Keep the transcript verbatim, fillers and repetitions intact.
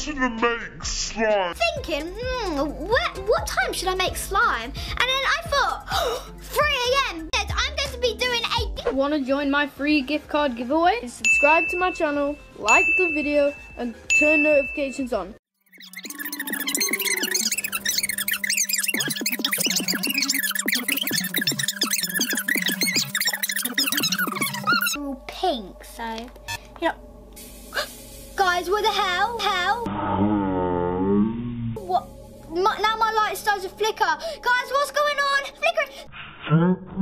started to make slime. Thinking, hmm, what, what time should I make slime? And then I thought, three A M I'm going to be doing a... Want to join my free gift card giveaway? Subscribe to my channel, like the video, and turn notifications on. All pink, so, you know... Guys, what the hell? Hell? What? My, now my light starts to flicker. Guys, what's going on? Flickering.